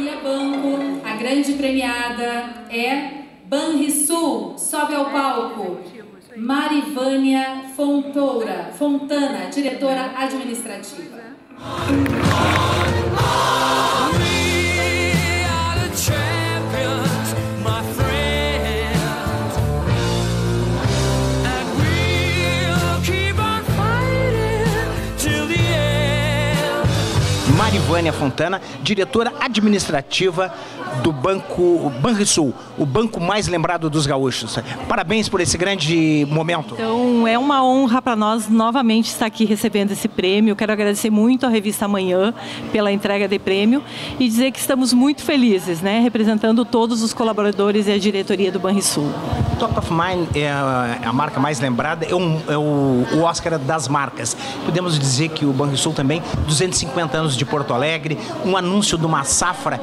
categoria banco, a grande premiada é Banrisul. Sobe ao palco. Marivânia Fontana, diretora administrativa. Marivânia Fontana, diretora administrativa do Banco Banrisul, o banco mais lembrado dos gaúchos. Parabéns por esse grande momento. Então, é uma honra para nós novamente estar aqui recebendo esse prêmio. Quero agradecer muito à revista Amanhã pela entrega de prêmio e dizer que estamos muito felizes, né, representando todos os colaboradores e a diretoria do Banrisul. Top of Mind é a marca mais lembrada, é o Oscar das marcas. Podemos dizer que o Banrisul também, 250 anos de Porto Alegre, um anúncio de uma safra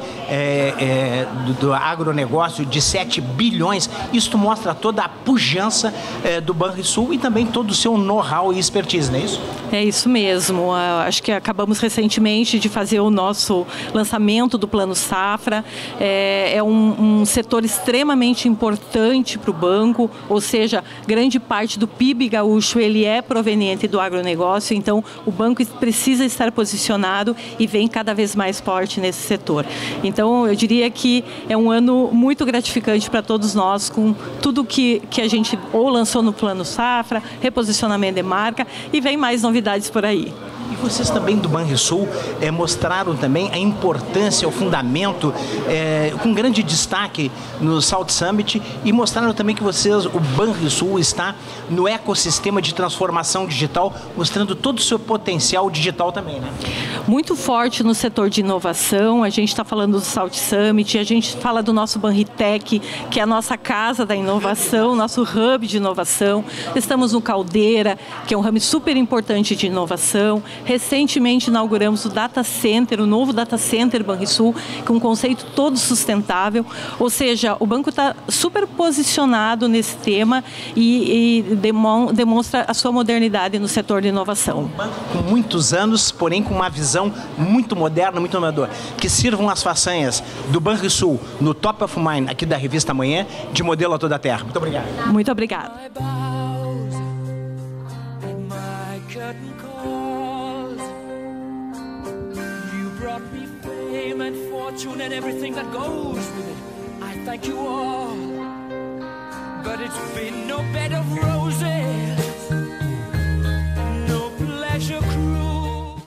do agronegócio de 7 bilhões. Isso mostra toda a pujança do Banrisul e também todo o seu know-how e expertise, não é isso? É isso mesmo. Acho que acabamos recentemente de fazer o nosso lançamento do Plano Safra. É um setor extremamente importante para o banco, ou seja, grande parte do PIB gaúcho ele é proveniente do agronegócio, então o banco precisa estar posicionado e vem cada vez mais forte nesse setor. Então eu diria que é um ano muito gratificante para todos nós, com tudo que a gente ou lançou no Plano Safra, reposicionamento de marca, e vem mais novidades por aí. E vocês também do Banrisul mostraram também a importância, o fundamento, com grande destaque no South Summit, e mostraram também que o Banrisul está no ecossistema de transformação digital, mostrando todo o seu potencial digital também, né? Muito forte no setor de inovação. A gente está falando do South Summit, a gente fala do nosso Banritec, que é a nossa casa da inovação, nosso hub de inovação. Estamos no Caldeira, que é um hub super importante de inovação. Recentemente inauguramos o Data Center, o novo Data Center Banrisul, com um conceito todo sustentável. Ou seja, o banco está super posicionado nesse tema e demonstra a sua modernidade no setor de inovação. Um banco com muitos anos, porém com uma visão muito moderna, muito inovadora. Que sirvam as façanhas do Banrisul no Top of Mind aqui da revista Amanhã, de modelo a toda a terra. Muito obrigado. Muito obrigado. And fortune and everything that goes with it, I thank you all, but it's been no bed of roses.